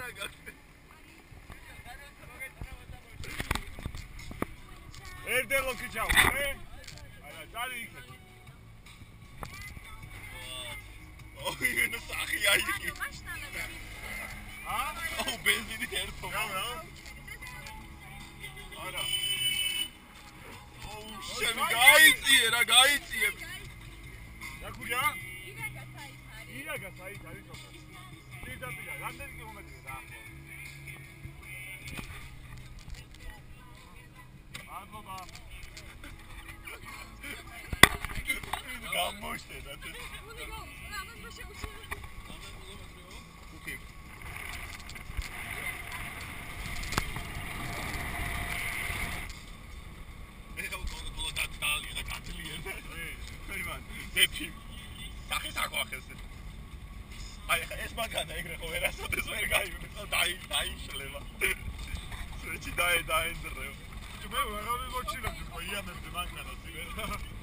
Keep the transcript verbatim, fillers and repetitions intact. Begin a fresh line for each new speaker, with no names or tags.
ერთელო ქიჩავე? არა, წარი იქეთ. ოი, ნუ სახი აიქი. ა? ო, ბენზინი ერთო. რა, რა? არა. ო, შენ გაიწიე რა, გაიწიე. რა ქუჯა? ირაგა საით არის. ირაგა საით არის თქო. პირდაპირ, რამდენი კილომეტრია დაახლოებით? მადლობა. გამოშედა და უნდა გო, რა ამან შეუშია. ამან კილომეტრიო? ოკეი. ეხლა კონტროლო დაწალი და გაწლიერ. ეიმან, დეფი. სახის აგვახეს. აი ხა ეს მაგანა ეგრე ხო ვერასოდეს ვერ გაივიდა, დაი დაიშლება. შეჭი დაე დაენდრეო. მე ვეღარ მივოჩინებ, ხო იამებზე მაგანას იბერა.